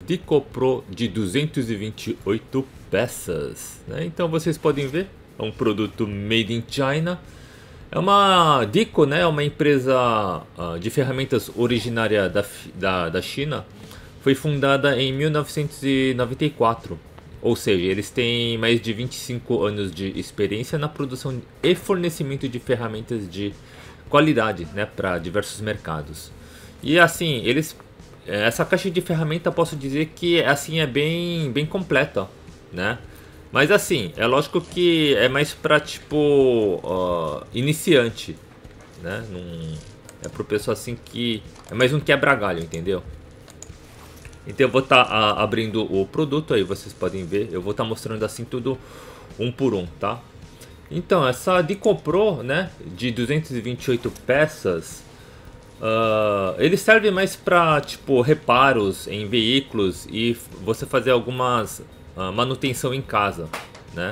Dico Pro de 228 peças, né? Então vocês podem ver, é um produto made in China. É uma Dico, né? É uma empresa de ferramentas originária da China. Foi fundada em 1994. Ou seja, eles têm mais de 25 anos de experiência na produção e fornecimento de ferramentas de qualidade, né, para diversos mercados. E assim, essa caixa de ferramenta posso dizer que assim é bem completa, né? Mas assim, é lógico que é mais para tipo iniciante, né? É pro pessoal assim que é mais um quebra-galho, entendeu? Então eu vou estar abrindo o produto aí, vocês podem ver. Eu vou estar mostrando assim tudo um por um, tá? Então, essa Dico Pro, né, de 228 peças, ele serve mais para tipo reparos em veículos e você fazer algumas manutenção em casa, né?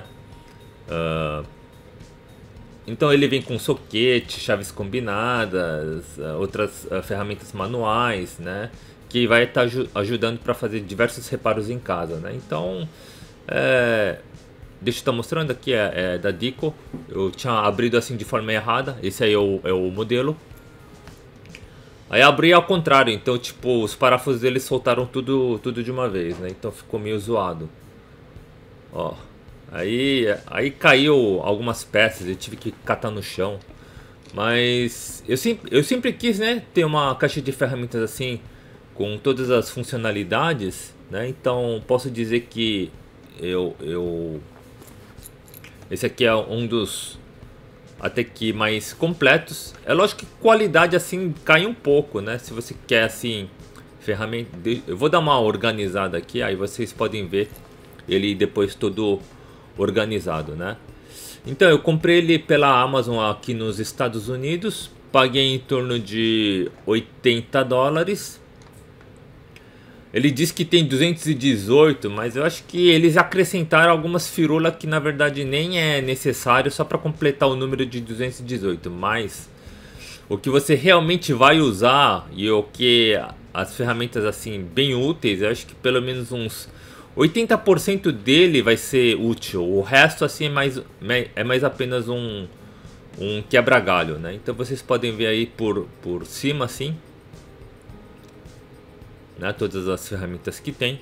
Então ele vem com soquete, chaves combinadas, outras ferramentas manuais, né? Que vai estar ajudando para fazer diversos reparos em casa, né? Então, deixa eu estar mostrando aqui, é da Dico. Eu tinha abrido assim de forma errada, esse aí é o modelo. Aí abri ao contrário, então tipo, os parafusos deles soltaram tudo de uma vez, né? Então ficou meio zoado. Ó. Aí caiu algumas peças, eu tive que catar no chão. Mas eu sempre quis, né, ter uma caixa de ferramentas assim, com todas as funcionalidades, né? Então posso dizer que esse aqui é um dos até que mais completos. É lógico que qualidade assim cai um pouco, né? Se você quer assim ferramenta, eu vou dar uma organizada aqui, aí vocês podem ver ele depois todo organizado, né? Então eu comprei ele pela Amazon aqui nos Estados Unidos, paguei em torno de 80 dólares. Ele diz que tem 218, mas eu acho que eles acrescentaram algumas firulas que na verdade nem é necessário só para completar o número de 218. Mas o que você realmente vai usar e o que as ferramentas assim bem úteis, eu acho que pelo menos uns 80% dele vai ser útil. O resto assim é mais apenas um quebra-galho, né? Então vocês podem ver aí por cima assim, né, todas as ferramentas que tem.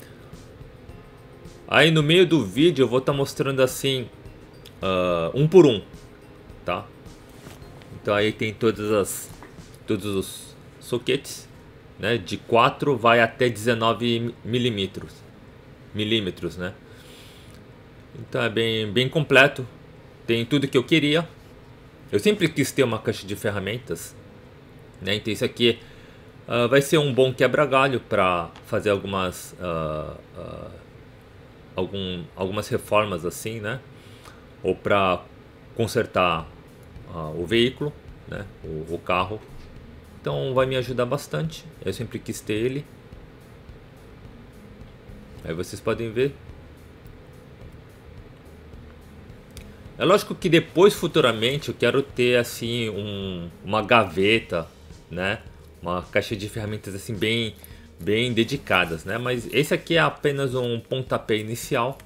Aí no meio do vídeo eu vou estar mostrando assim um por um, tá? Então aí tem todos os soquetes, né? De 4 vai até 19 milímetros, né? Então é bem completo. Tem tudo que eu queria. Eu sempre quis ter uma caixa de ferramentas, né? Então isso aqui vai ser um bom quebra-galho para fazer algumas reformas assim, né? Ou para consertar o veículo, né? O carro. Então vai me ajudar bastante. Eu sempre quis ter ele. Aí vocês podem ver. É lógico que depois, futuramente, eu quero ter assim uma gaveta, né? Uma caixa de ferramentas assim bem dedicadas, né? Mas esse aqui é apenas um pontapé inicial.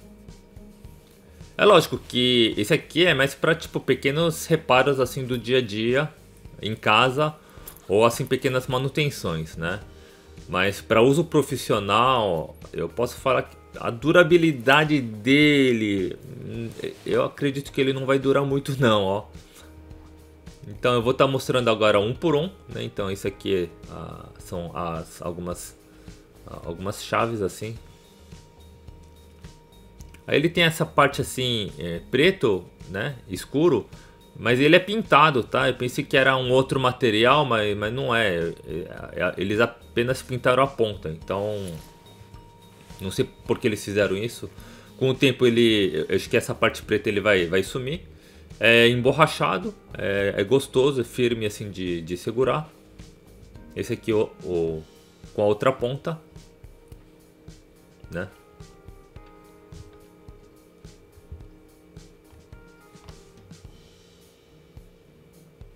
É lógico que esse aqui é mais para tipo pequenos reparos assim do dia a dia em casa ou assim pequenas manutenções, né? Mas para uso profissional, eu posso falar que a durabilidade dele, eu acredito que ele não vai durar muito não, ó. Então eu vou estar mostrando agora um por um, né? Então isso aqui são algumas chaves assim. Aí ele tem essa parte assim, preto, né? Escuro. Mas ele é pintado, tá? Eu pensei que era um outro material, mas não é. Eles apenas pintaram a ponta. Então, não sei por que eles fizeram isso. Com o tempo eu acho que essa parte preta ele vai sumir. É emborrachado, é gostoso, é firme assim de segurar. Esse aqui com a outra ponta, né?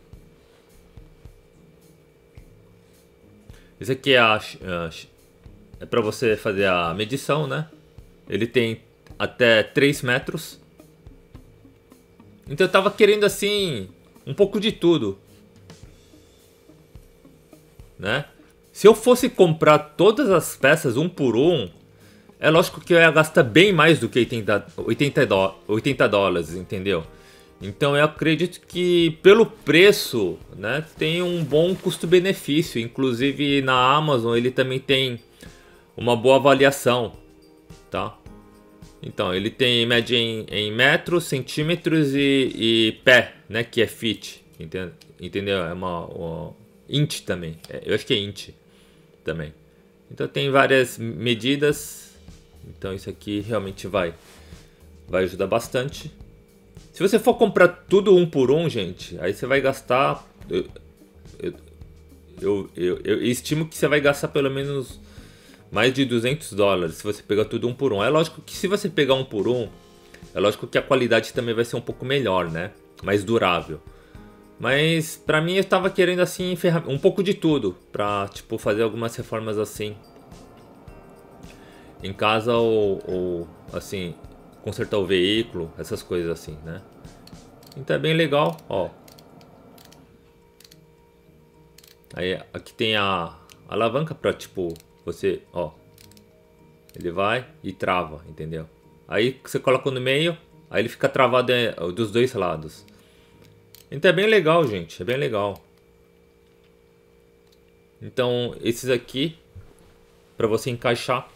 Esse aqui é é para você fazer a medição, né? Ele tem até 3 metros. Então eu tava querendo assim um pouco de tudo, né? Se eu fosse comprar todas as peças um por um, é lógico que eu ia gastar bem mais do que 80 dólares, entendeu? Então eu acredito que pelo preço, né, tem um bom custo-benefício. Inclusive na Amazon ele também tem uma boa avaliação, tá? Então ele tem média em metros, centímetros e pé, né, que é feet, entendeu? É uma inch também, eu acho que é inch também. Então tem várias medidas, então isso aqui realmente vai ajudar bastante. Se você for comprar tudo um por um, gente, aí você vai gastar, eu estimo que você vai gastar pelo menos mais de 200 dólares se você pegar tudo um por um. É lógico que se você pegar um por um, é lógico que a qualidade também vai ser um pouco melhor, né? Mais durável. Mas pra mim eu tava querendo assim um pouco de tudo pra tipo fazer algumas reformas assim em casa ou assim consertar o veículo, essas coisas assim, né? Então é bem legal, ó. Aí aqui tem a alavanca pra tipo você, ó, ele vai e trava, entendeu? Aí você coloca no meio, aí ele fica travado dos dois lados. Então é bem legal, gente, é bem legal. Então esses aqui para você encaixar.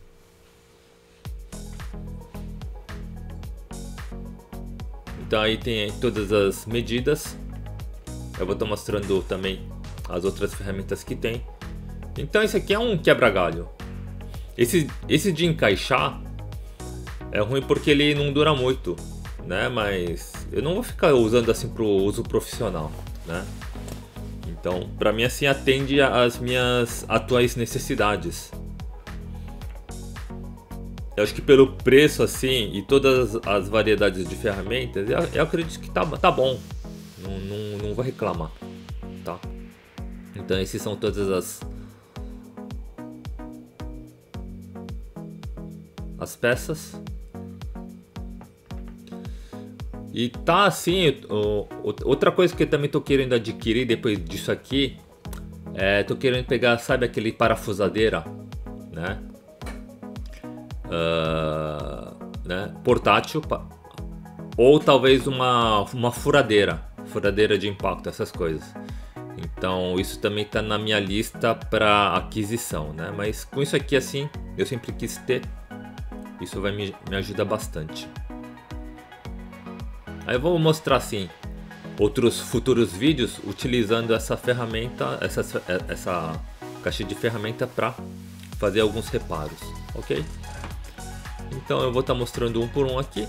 Então aí tem todas as medidas. Eu vou estar mostrando também as outras ferramentas que tem. Então esse aqui é um quebra-galho. Esse de encaixar é ruim porque ele não dura muito, né? Mas eu não vou ficar usando assim pro uso profissional, né? Então, para mim assim atende às minhas atuais necessidades. Eu acho que pelo preço assim e todas as variedades de ferramentas, eu acredito que tá bom. Não vou reclamar, tá? Então esses são todas as peças. E tá assim, outra coisa que eu também tô querendo adquirir depois disso aqui, tô querendo pegar, sabe aquele parafusadeira, né? Né? Portátil, ou talvez uma furadeira de impacto, essas coisas. Então isso também tá na minha lista para aquisição, né? Mas com isso aqui assim, eu sempre quis ter. Isso vai me ajudar bastante. Aí eu vou mostrar assim outros futuros vídeos utilizando essa ferramenta, essa caixa de ferramenta para fazer alguns reparos, ok? Então eu vou estar mostrando um por um aqui.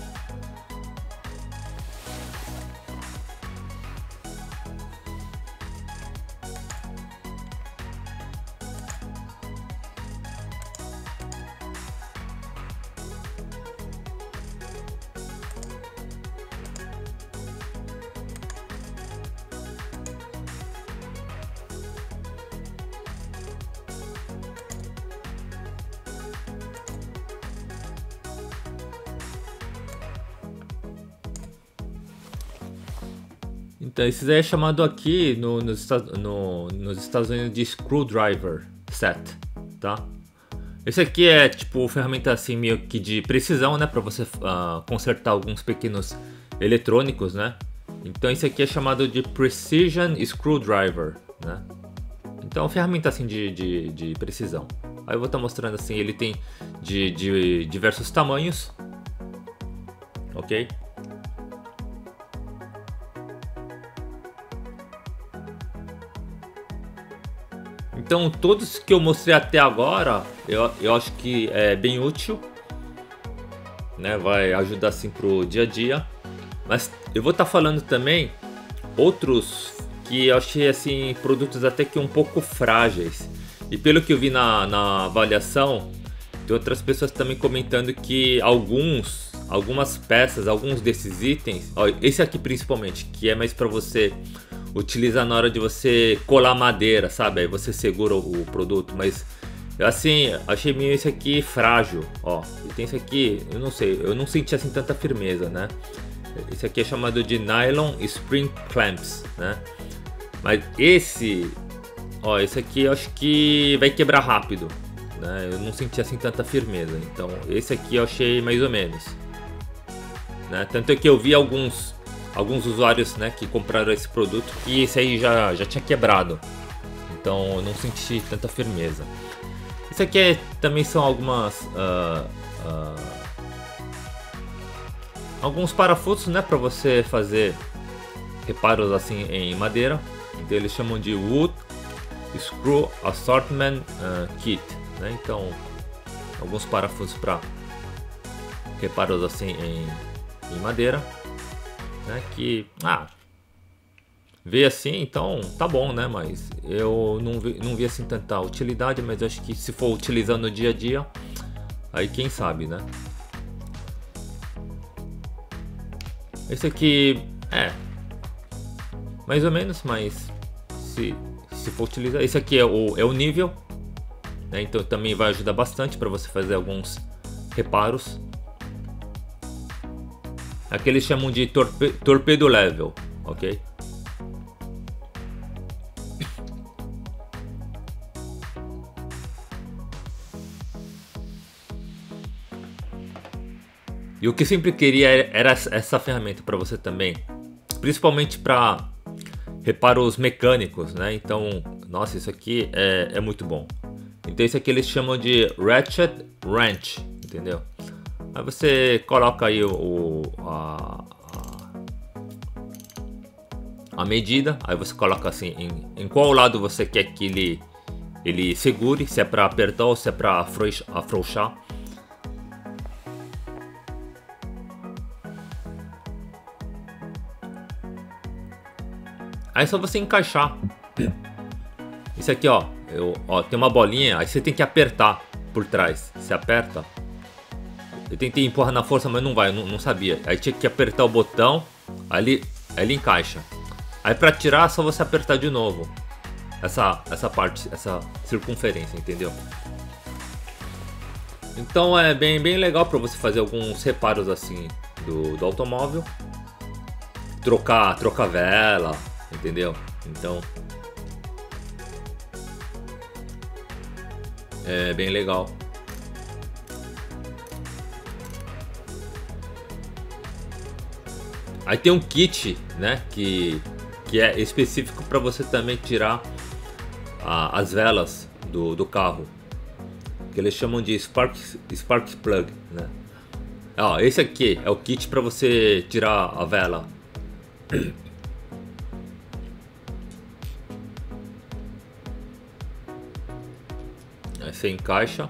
Então, esse é chamado aqui nos Estados Unidos de Screwdriver Set, tá? Esse aqui é tipo ferramenta assim meio que de precisão, né? Para você consertar alguns pequenos eletrônicos, né? Então esse aqui é chamado de Precision Screwdriver, né? Então ferramenta assim de precisão. Aí eu vou estar mostrando assim, ele tem de diversos tamanhos, ok? Então todos que eu mostrei até agora, eu acho que é bem útil, né? Vai ajudar assim pro dia a dia. Mas eu vou estar falando também outros que eu achei assim produtos até que um pouco frágeis. E pelo que eu vi na avaliação, tem outras pessoas também comentando que algumas peças, alguns desses itens, ó, esse aqui principalmente, que é mais para você utilizar na hora de você colar madeira, sabe? Aí você segura o produto, mas Assim, achei meio esse aqui frágil, ó. E tem esse aqui, eu não sei, eu não senti assim tanta firmeza, né? Esse aqui é chamado de Nylon Spring Clamps, né? Mas esse, ó, esse aqui eu acho que vai quebrar rápido, né? Eu não senti assim tanta firmeza, então esse aqui eu achei mais ou menos, né? Tanto é que eu vi alguns usuários, né, que compraram esse produto que esse aí já tinha quebrado, então eu não senti tanta firmeza. Isso aqui também são alguns parafusos, né, para você fazer reparos assim em madeira. Então eles chamam de Wood Screw Assortment Kit, né? Então alguns parafusos para reparos assim em madeira, né? Que vê assim, então tá bom, né? Mas eu não vi assim tanta utilidade, mas eu acho que se for utilizar no dia a dia, aí quem sabe, né? Esse aqui mais ou menos, mas se for utilizar, esse aqui é o nível, né? Então também vai ajudar bastante para você fazer alguns reparos. Aqui eles chamam de torpedo level, ok? E o que eu sempre queria era essa ferramenta para você também, principalmente para reparos mecânicos, né? Então, nossa, isso aqui é muito bom. Então esse aqui eles chamam de Ratchet Wrench, entendeu? Aí você coloca aí a medida, aí você coloca assim em qual lado você quer que ele segure, se é para apertar ou se é para afrouxar. Aí é só você encaixar. Isso aqui, ó, tem uma bolinha, aí você tem que apertar por trás. Você aperta. Eu tentei empurrar na força, mas não vai, não sabia. Aí tinha que apertar o botão, aí ele encaixa. Aí pra tirar, é só você apertar de novo. Essa parte, essa circunferência, entendeu? Então é bem legal para você fazer alguns reparos assim do automóvel. Trocar vela, entendeu? Então é bem legal. Aí tem um kit, né, que é específico para você também tirar as velas do carro, que eles chamam de spark plug, né? Ó, esse aqui é o kit para você tirar a vela. Aí você encaixa,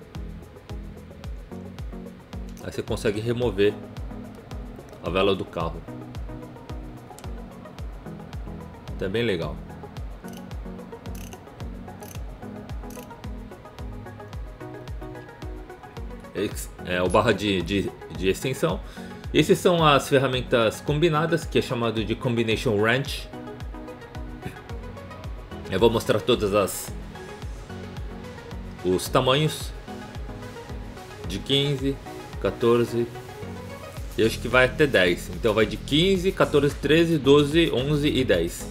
aí você consegue remover a vela do carro. Tá bem legal. É o barra de extensão. Essas são as ferramentas combinadas, que é chamado de Combination Wrench. Eu vou mostrar todas os tamanhos de 15, 14, e acho que vai até 10. Então vai de 15, 14, 13, 12, 11 e 10.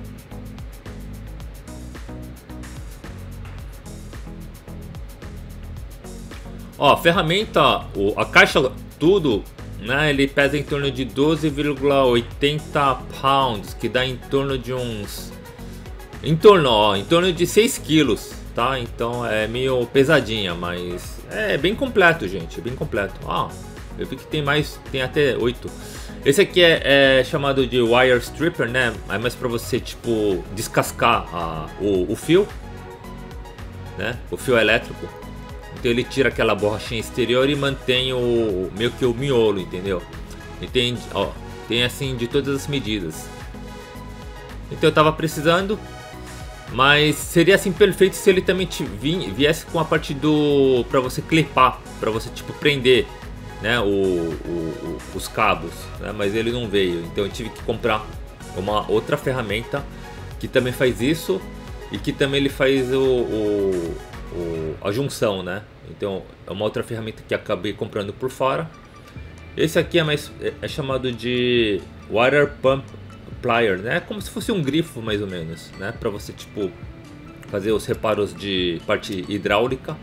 Ó, a ferramenta, a caixa, tudo, né? Ele pesa em torno de 12,80 pounds, que dá em torno de uns... em torno de 6 quilos, tá? Então é meio pesadinha, mas é bem completo, gente, bem completo. Eu vi que tem até 8. Esse aqui é chamado de wire stripper, né? É mais para você, tipo, descascar o fio, né? O fio elétrico. Então ele tira aquela borrachinha exterior e mantém meio que o miolo, entendeu? E tem assim de todas as medidas. Então eu tava precisando, mas seria assim perfeito se ele também viesse com a parte para você clipar, para você tipo prender, né, os cabos, né? Mas ele não veio, então eu tive que comprar uma outra ferramenta que também faz isso e que também ele faz a junção, né? Então é uma outra ferramenta que acabei comprando por fora. Esse aqui é chamado de Water Pump Plier, né? É como se fosse um grifo mais ou menos, né? Para você tipo fazer os reparos de parte hidráulica,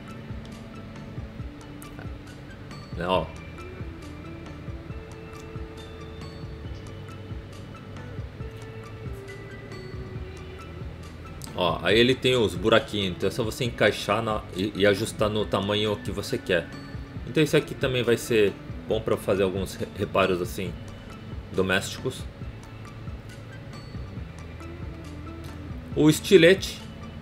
né? Ó. Ó, aí ele tem os buraquinhos, então é só você encaixar e ajustar no tamanho que você quer. Então esse aqui também vai ser bom para fazer alguns reparos assim domésticos. O estilete.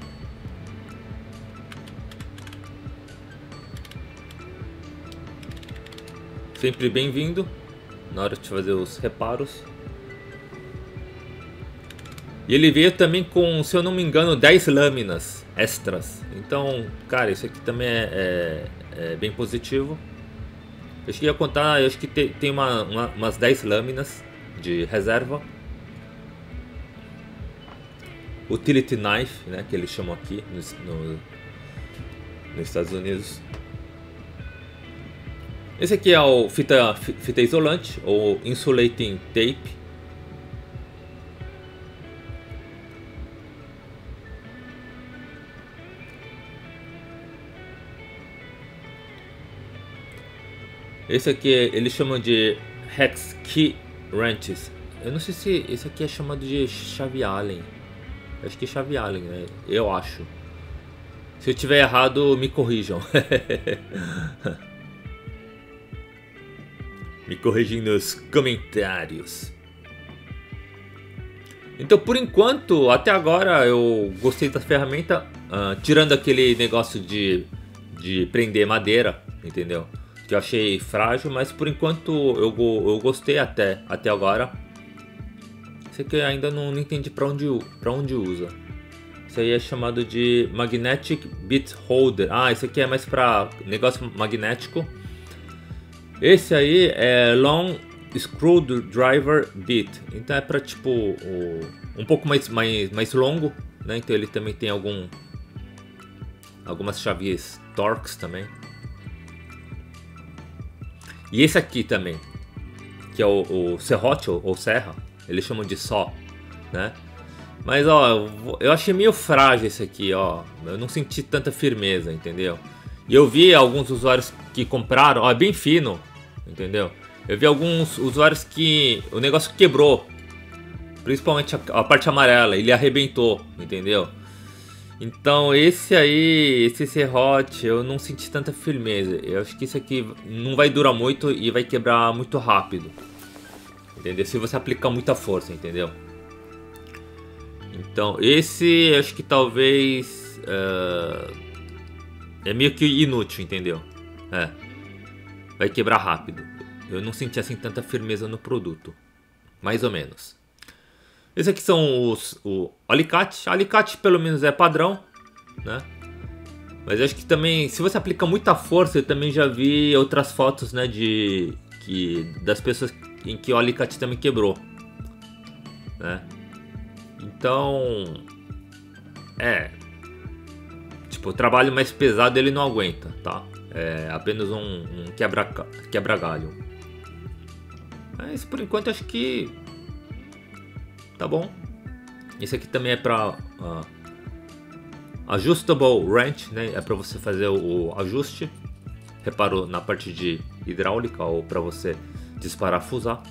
Sempre bem-vindo na hora de fazer os reparos. E ele veio também com, se eu não me engano, 10 lâminas extras. Então, cara, isso aqui também é bem positivo. Eu cheguei a contar, eu acho que tem umas 10 lâminas de reserva. Utility Knife, né, que eles chamam aqui nos Estados Unidos. Esse aqui é o fita isolante, ou Insulating Tape. Esse aqui eles chamam de Hex Key Wrenches. Eu não sei se esse aqui é chamado de chave Allen. Acho que é chave Allen, né? Eu acho. Se eu tiver errado, me corrijam. Me corrigem nos comentários. Então, por enquanto, até agora eu gostei da ferramenta, tirando aquele negócio de prender madeira, entendeu? Que eu achei frágil, mas por enquanto eu gostei até agora. Isso aqui eu ainda não entendi para onde usa. Isso aí é chamado de Magnetic Bit Holder. Ah, isso aqui é mais para negócio magnético. Esse aí é Long Screwdriver Bit. Então é para tipo um pouco mais longo, né? Então ele também tem algumas chaves Torx também. E esse aqui também, que é o serrote ou serra, eles chamam de só, né? Mas ó, eu achei meio frágil esse aqui, ó. Eu não senti tanta firmeza, entendeu? E eu vi alguns usuários que compraram, ó, é bem fino, entendeu? Eu vi alguns usuários que o negócio quebrou, principalmente a parte amarela, ele arrebentou, entendeu? Então esse serrote eu não senti tanta firmeza. Eu acho que isso aqui não vai durar muito e vai quebrar muito rápido, entendeu? Se você aplicar muita força, entendeu? Então esse acho que talvez é meio que inútil, entendeu? Vai quebrar rápido. Eu não senti assim tanta firmeza no produto, mais ou menos. Esses aqui são o alicate. Alicate pelo menos é padrão, né? Mas eu acho que também, se você aplica muita força, eu também já vi outras fotos, né, das pessoas em que o alicate também quebrou, né? Então, tipo, o trabalho mais pesado ele não aguenta, tá? É apenas um quebra-galho. Mas por enquanto acho que tá bom. Esse aqui também é para Adjustable Wrench, né? É para você fazer o ajuste, reparo na parte de hidráulica ou para você desparafusar.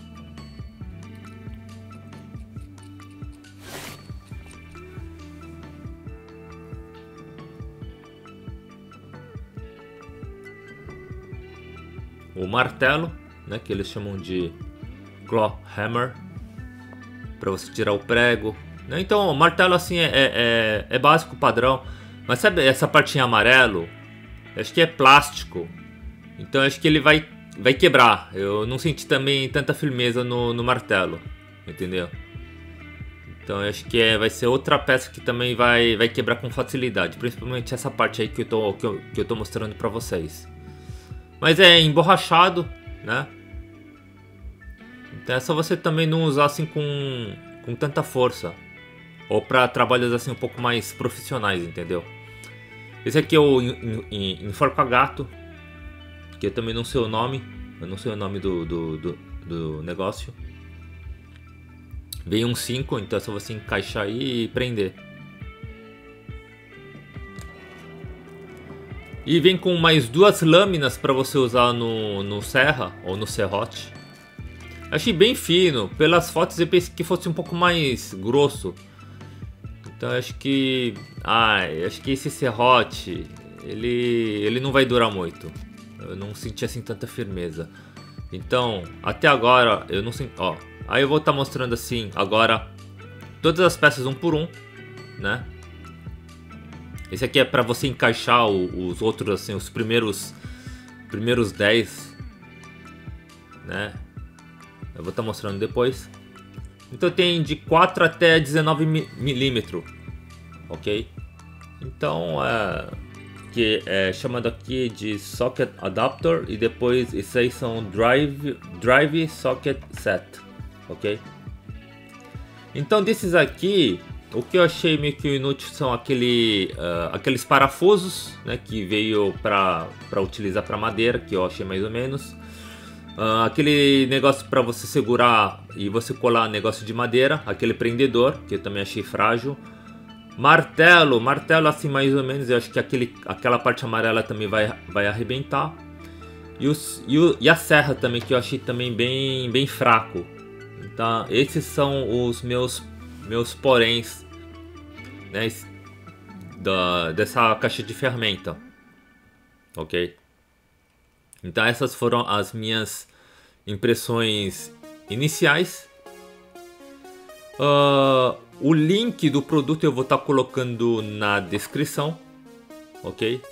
O martelo, né? Que eles chamam de claw hammer, para você tirar o prego, né? Então o martelo assim é básico, padrão. Mas sabe essa parte em amarelo? Acho que é plástico. Então acho que ele vai quebrar. Eu não senti também tanta firmeza no martelo, entendeu? Então acho que vai ser outra peça que também vai quebrar com facilidade. Principalmente essa parte aí que eu tô mostrando para vocês. Mas é emborrachado, né? Então é só você também não usar assim com tanta força. Ou para trabalhos assim um pouco mais profissionais, entendeu? Esse aqui é o enforca-gato, que eu também não sei o nome. Eu não sei o nome do negócio. Vem um 5, então é só você encaixar aí e prender. E vem com mais 2 lâminas para você usar no serra ou no serrote. Achei bem fino. Pelas fotos eu pensei que fosse um pouco mais grosso. Então acho que esse serrote ele não vai durar muito. Eu não senti assim tanta firmeza. Então até agora eu não senti. Ó, aí eu vou estar mostrando assim agora todas as peças um por um, né? Esse aqui é para você encaixar os outros, assim, os primeiros 10, né? Eu vou estar mostrando depois. Então tem de 4 até 19 milímetros, ok? Então que é chamado aqui de socket adapter e depois isso aí são drive socket set, ok? Então desses aqui, o que eu achei meio que inútil são aqueles parafusos, né, que veio para utilizar para madeira, que eu achei mais ou menos. Aquele negócio para você segurar e você colar negócio de madeira, aquele prendedor, que eu também achei frágil. Martelo assim mais ou menos, eu acho que aquela parte amarela também vai arrebentar. E a serra também, que eu achei também bem fraco. Então esses são os meus poréns, né, dessa caixa de ferramenta, ok? Então essas foram as minhas impressões iniciais. O link do produto eu vou estar colocando na descrição, ok?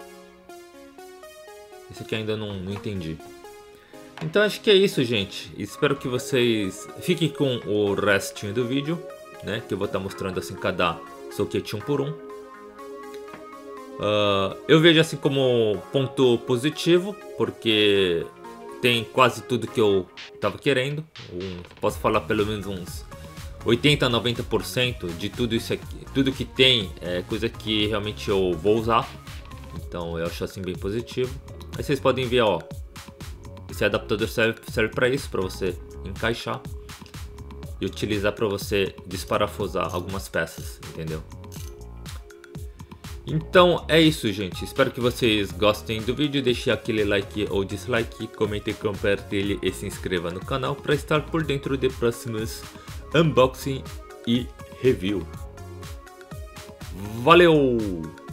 Esse aqui ainda não entendi. Então acho que é isso, gente. Espero que vocês fiquem com o restinho do vídeo, né? Que eu vou estar mostrando assim cada soquete um por um. Eu vejo assim como ponto positivo, porque tem quase tudo que eu estava querendo. Posso falar pelo menos uns 80 a 90% de tudo isso aqui. Tudo que tem é coisa que realmente eu vou usar. Então eu acho assim bem positivo. Aí vocês podem ver, ó. Esse adaptador serve para isso, para você encaixar e utilizar para você desparafusar algumas peças, entendeu? Então é isso, gente. Espero que vocês gostem do vídeo. Deixe aquele like ou dislike, comente, compartilhe e se inscreva no canal para estar por dentro de próximos unboxing e review. Valeu!